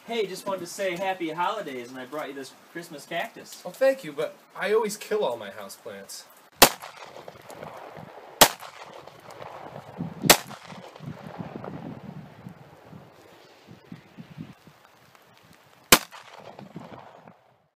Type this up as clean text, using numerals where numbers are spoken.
Hey, just wanted to say happy holidays, and I brought you this Christmas cactus. Oh, thank you, but I always kill all my houseplants.